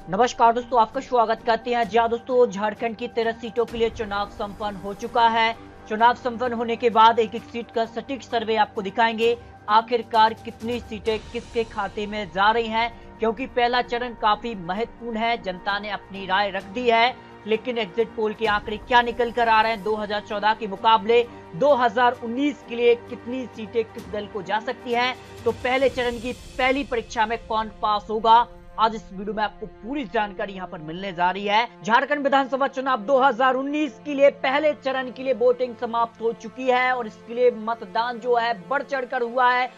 नमस्कार दोस्तों, आपका स्वागत करते हैं। जी हाँ दोस्तों, झारखंड की 13 सीटों के लिए चुनाव संपन्न हो चुका है। चुनाव संपन्न होने के बाद एक एक सीट का सटीक सर्वे आपको दिखाएंगे। आखिरकार कितनी सीटें किसके खाते में जा रही हैं, क्योंकि पहला चरण काफी महत्वपूर्ण है। जनता ने अपनी राय रख दी है, लेकिन एग्जिट पोल के आंकड़े क्या निकल कर आ रहे हैं 2014 के मुकाबले 2019 के लिए कितनी सीटें किस दल को जा सकती हैं, तो पहले चरण की पहली परीक्षा में कौन पास होगा, आज इस वीडियो में आपको पूरी जानकारी यहां पर मिलने जा रही है। झारखंड विधानसभा चुनाव 2019 के लिए पहले चरण के लिए वोटिंग समाप्त हो चुकी है और इसके लिए मतदान जो है बढ़ चढ़कर हुआ है।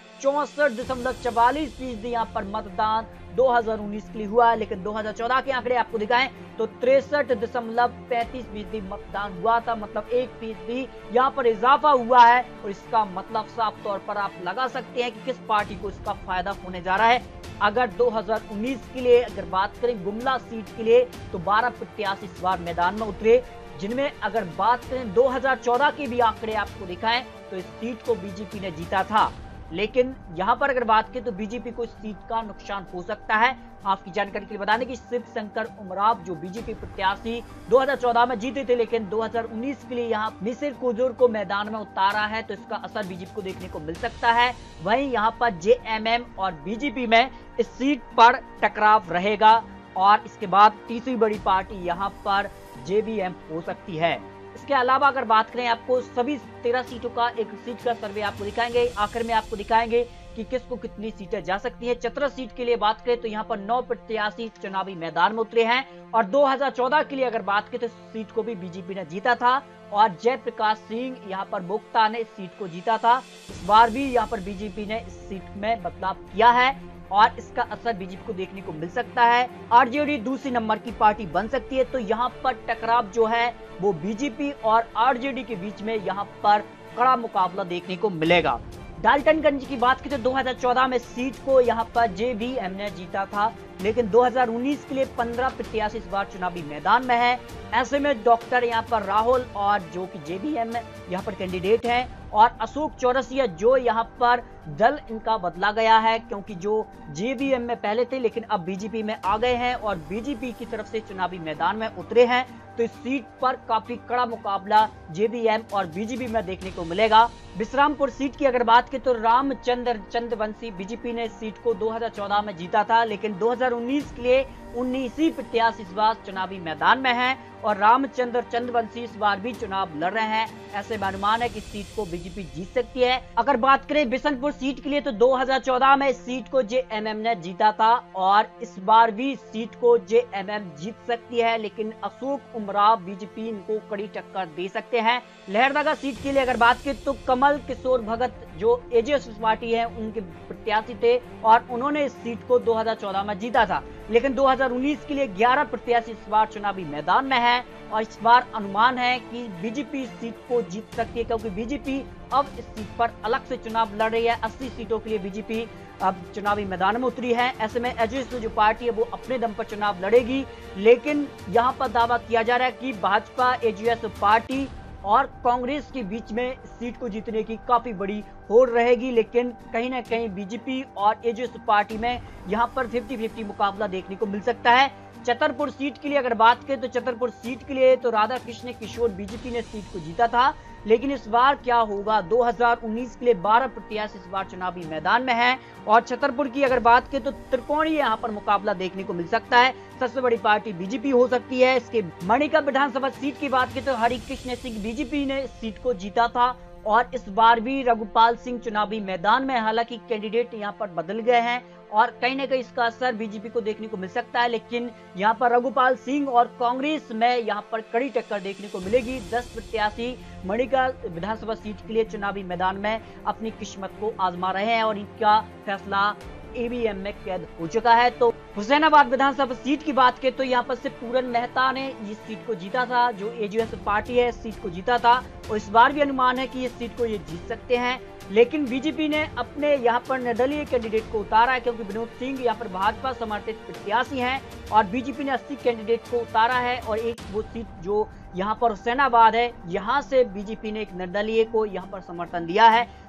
64.44% यहाँ पर मतदान 2019 के लिए हुआ है, लेकिन 2014 के आंकड़े आपको दिखाएं तो 63.35% मतदान हुआ था। मतलब 1% यहाँ पर इजाफा हुआ है और इसका मतलब साफ तौर पर आप लगा सकते हैं कि किस पार्टी को इसका फायदा होने जा रहा है। अगर 2019 के लिए अगर बात करें गुमला सीट के लिए, तो 12 प्रत्याशी इस बार मैदान में उतरे, जिनमें अगर बात करें 2014 के भी आंकड़े आपको दिखाएं तो इस सीट को बीजेपी ने जीता था। लेकिन यहां पर अगर बात करें तो बीजेपी को इस सीट का नुकसान हो सकता है। आपकी जानकारी के लिए बता दें कि शिव शंकर उमराव जो बीजेपी प्रत्याशी 2014 में जीते थे, लेकिन 2019 के लिए यहां मिसिर कुजूर को मैदान में उतारा है, तो इसका असर बीजेपी को देखने को मिल सकता है। वहीं यहां पर जेएमएम और बीजेपी में इस सीट पर टकराव रहेगा और इसके बाद तीसरी बड़ी पार्टी यहां पर जेवीएम हो सकती है। इसके अलावा अगर बात करें, आपको सभी 13 सीटों का एक सीट का सर्वे आपको दिखाएंगे। आखिर में आपको दिखाएंगे कि किसको कितनी सीटें जा सकती हैं। चतरा सीट के लिए बात करें तो यहाँ पर 9 प्रत्याशी चुनावी मैदान में उतरे हैं और 2014 के लिए अगर बात करें तो सीट को भी बीजेपी ने जीता था और जयप्रकाश सिंह यहाँ पर बोक्ता ने इस सीट को जीता था। इस बार भी यहाँ पर बीजेपी ने इस सीट में बदलाव किया है और इसका असर बीजेपी को देखने को मिल सकता है। आरजेडी दूसरी नंबर की पार्टी बन सकती है, तो यहाँ पर टकराव जो है वो बीजेपी और आरजेडी के बीच में यहाँ पर कड़ा मुकाबला देखने को मिलेगा। डाल्टनगंज की बात करें तो 2014 में सीट को यहाँ पर जेवीएम ने जीता था, लेकिन 2019 के लिए 15 प्रत्याशी इस बार चुनावी मैदान में है। ऐसे में डॉक्टर यहाँ पर राहुल और जो कि जेवीएम यहाँ पर कैंडिडेट हैं और अशोक चौरसिया जो यहाँ पर दल इनका बदला गया है, क्योंकि जो जेवीएम में पहले थे लेकिन अब बीजेपी में आ गए हैं और बीजेपी की तरफ से चुनावी मैदान में उतरे हैं, तो इस सीट पर काफी कड़ा मुकाबला जेवीएम और बीजेपी में देखने को मिलेगा। विश्रामपुर सीट की अगर बात करें तो रामचंद्र चंद्रवंशी बीजेपी ने इस सीट को 2014 में जीता था, लेकिन 2019 के लिए 19 प्रत्याशी इस बार चुनावी मैदान में हैं और रामचंद्र चंद्रवंशी इस बार भी चुनाव लड़ रहे हैं। ऐसे में अनुमान है कि सीट को बीजेपी जीत सकती है। अगर बात करें बिशनपुर सीट के लिए तो 2014 में इस सीट को जेएमएम ने जीता था और इस बार भी सीट को जेएमएम जीत सकती है, लेकिन अशोक उमराव बीजेपी इनको कड़ी टक्कर दे सकते हैं। लहरदगा सीट के लिए अगर बात करें तो कमल किशोर भगत जो एजेएस पार्टी है उनके प्रत्याशी थे और उन्होंने इस सीट को 2014 में जीता था, लेकिन 2019 के लिए 11 प्रत्याशी इस बार चुनावी मैदान में है और इस बार अनुमान है कि बीजेपी इस सीट को जीत सकती है, क्योंकि बीजेपी अब इस सीट पर अलग से चुनाव लड़ रही है। 80 सीटों के लिए बीजेपी अब चुनावी मैदान में उतरी है। ऐसे में एजेएस जो पार्टी है वो अपने दम पर चुनाव लड़ेगी, लेकिन यहाँ पर दावा किया जा रहा है कि भाजपा एजेएस पार्टी और कांग्रेस के बीच में सीट को जीतने की काफी बड़ी होड़ रहेगी, लेकिन कहीं ना कहीं बीजेपी और एजेएस पार्टी में यहां पर 50-50 मुकाबला देखने को मिल सकता है। छतरपुर सीट के लिए अगर बात करें तो छतरपुर सीट के लिए तो राधा कृष्ण किशोर बीजेपी ने सीट को जीता था, लेकिन इस बार क्या होगा, 2019 के लिए 12 प्रत्याशी इस बार चुनावी मैदान में है और छतरपुर की अगर बात करें तो त्रिकोणीय यहाँ पर मुकाबला देखने को मिल सकता है। सबसे बड़ी पार्टी बीजेपी हो सकती है। इसके मणिका विधानसभा सीट की बात करें तो हरिकृष्ण सिंह बीजेपी ने इस सीट को जीता था और इस बार भी रघुपाल सिंह चुनावी मैदान में, हालांकि कैंडिडेट यहाँ पर बदल गए हैं और कहीं ना कहीं इसका असर बीजेपी को देखने को मिल सकता है, लेकिन यहाँ पर रघुपाल सिंह और कांग्रेस में यहाँ पर कड़ी टक्कर देखने को मिलेगी। 10 प्रत्याशी मणिका विधानसभा सीट के लिए चुनावी मैदान में अपनी किस्मत को आजमा रहे हैं और इनका फैसला ईवीएम में कैद हो चुका है। तो हुसैनाबाद विधानसभा सीट की बात करें तो यहाँ पर से पूरन मेहता ने इस सीट को जीता था, जो एजेएस पार्टी है इस सीट को जीता था और इस बार भी अनुमान है कि इस सीट को ये जीत सकते हैं, लेकिन बीजेपी ने अपने यहाँ पर निर्दलीय कैंडिडेट को उतारा है, क्योंकि विनोद सिंह यहाँ पर भाजपा समर्थित प्रत्याशी हैं और बीजेपी ने 80 कैंडिडेट को उतारा है और एक वो सीट जो यहाँ पर हुसैनाबाद है, यहाँ से बीजेपी ने एक निर्दलीय को यहाँ पर समर्थन दिया है।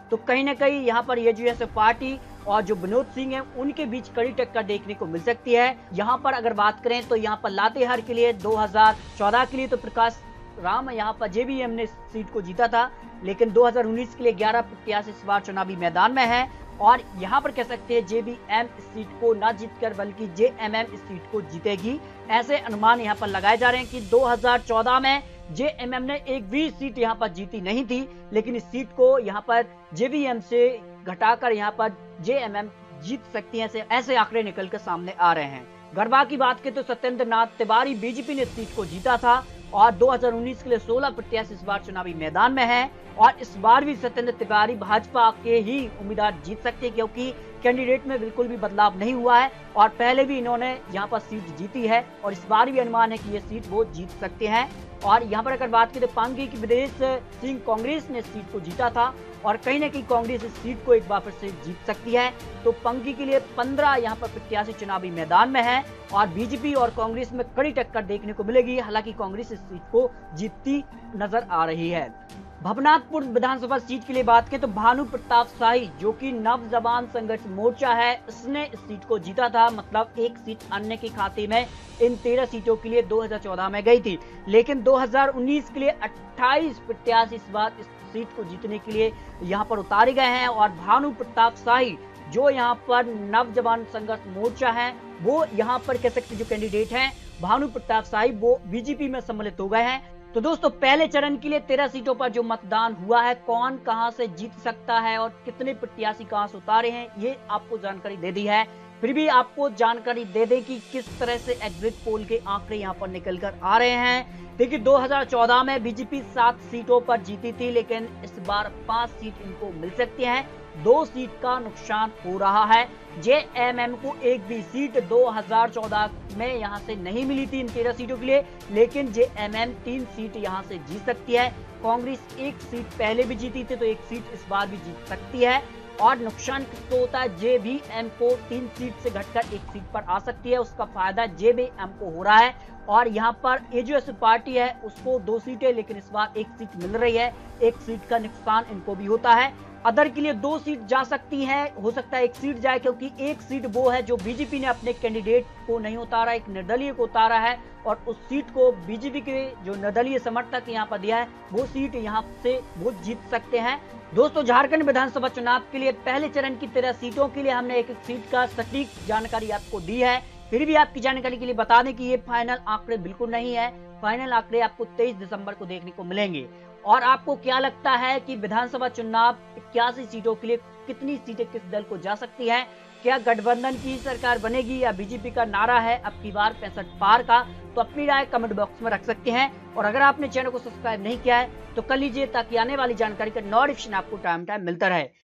तो कहीं ना कहीं यहाँ पर AJS पार्टी और जो विनोद सिंह है उनके बीच कड़ी टक्कर देखने को मिल सकती है। यहाँ पर अगर बात करें तो यहाँ पर लातेहार के लिए 2014 के लिए तो प्रकाश राम यहाँ पर JVM ने सीट को जीता था, लेकिन 2019 के लिए 11 प्रत्याशी इस बार चुनावी मैदान में है। और यहाँ पर कह सकते हैं JVM इस सीट को ना जीतकर बल्कि JMM इस सीट को जीतेगी। ऐसे अनुमान यहाँ पर लगाए जा रहे हैं कि 2014 में JMM ने एक भी सीट यहाँ पर जीती नहीं थी, लेकिन इस सीट को यहाँ पर JVM से घटाकर यहाँ पर JMM जीत सकती है। ऐसे आंकड़े निकल कर सामने आ रहे हैं। गढ़वा की बात करें तो सत्येंद्र नाथ तिवारी BJP ने सीट को जीता था और 2019 के लिए 16 प्रत्याशी इस बार चुनावी मैदान में हैं और इस बार भी सत्येंद्र तिवारी भाजपा के ही उम्मीदवार जीत सकते हैं, क्योंकि कैंडिडेट में बिल्कुल भी बदलाव नहीं हुआ है और पहले भी इन्होंने यहाँ पर सीट जीती है और इस बार भी अनुमान है कि ये सीट वो जीत सकते हैं। और यहाँ पर अगर बात करें तो पांगी की विदेश सिंह कांग्रेस ने सीट को जीता था और कहीं ना कहीं कांग्रेस इस सीट को एक बार फिर से जीत सकती है। तो पंगी के लिए 15 यहाँ पर प्रत्याशी चुनावी मैदान में है और BJP और कांग्रेस में कड़ी टक्कर देखने को मिलेगी। हालांकि कांग्रेस इस सीट को जीतती नजर आ रही है। भवनाथपुर विधानसभा सीट के लिए बात करें तो भानु प्रताप शाही जो कि नवजवान संघर्ष मोर्चा है, इसने इस सीट को जीता था। मतलब एक सीट अन्य के खाते में इन 13 सीटों के लिए 2014 में गई थी, लेकिन 2019 के लिए 28 प्रत्याशी इस बार इस सीट को जीतने के लिए यहाँ पर उतारे गए हैं। और भानु प्रताप शाही जो यहाँ पर नवजवान संघर्ष मोर्चा है, वो यहाँ पर कह सकते जो कैंडिडेट हैं भानु प्रताप शाही, वो BJP में सम्मिलित हो गए हैं। तो दोस्तों पहले चरण के लिए 13 सीटों पर जो मतदान हुआ है, कौन कहां से जीत सकता है और कितने प्रत्याशी कहां से उतारे हैं, ये आपको जानकारी दे दी है। फिर भी आपको जानकारी दे दें कि किस तरह से एग्जिट पोल के आंकड़े यहां पर निकल कर आ रहे हैं। देखिए 2014 में BJP 7 सीटों पर जीती थी, लेकिन इस बार 5 सीट इनको मिल सकती हैं। 2 सीट का नुकसान हो रहा है। JMM को एक भी सीट 2014 में यहां से नहीं मिली थी इन 13 सीटों के लिए, लेकिन JMM 3 सीट यहां से जीत सकती है। कांग्रेस 1 सीट पहले भी जीती थी, तो 1 सीट इस बार भी जीत सकती है। और नुकसान किसको होता है? JVM को 3 सीट से घटकर 1 सीट पर आ सकती है, उसका फायदा JVM को हो रहा है। और यहाँ पर AJS पार्टी है, उसको 2 सीटें, लेकिन इस बार 1 सीट मिल रही है। 1 सीट का नुकसान इनको भी होता है। अदर के लिए 2 सीट जा सकती है, हो सकता है 1 सीट जाए, क्योंकि 1 सीट वो है जो BJP ने अपने कैंडिडेट को नहीं उतारा, एक निर्दलीय को उतारा है और उस सीट को BJP के जो निर्दलीय समर्थक यहाँ पर दिया है, वो सीट यहाँ से वो जीत सकते हैं। दोस्तों झारखंड विधानसभा चुनाव के लिए पहले चरण की 13 सीटों के लिए हमने एक सीट का सटीक जानकारी आपको दी है। फिर भी आपकी जानकारी के लिए बता दें कि ये फाइनल आंकड़े बिल्कुल नहीं है। फाइनल आंकड़े आपको 23 दिसंबर को देखने को मिलेंगे। और आपको क्या लगता है कि विधानसभा चुनाव 81 सीटों के लिए कितनी सीटें किस दल को जा सकती है? क्या गठबंधन की सरकार बनेगी या BJP का नारा है अब की बार 65 पार का? तो अपनी राय कमेंट बॉक्स में रख सकते हैं। और अगर आपने चैनल को सब्सक्राइब नहीं किया है तो कर लीजिए, ताकि आने वाली जानकारी का नोटिफिकेशन आपको टाइम मिलता रहे।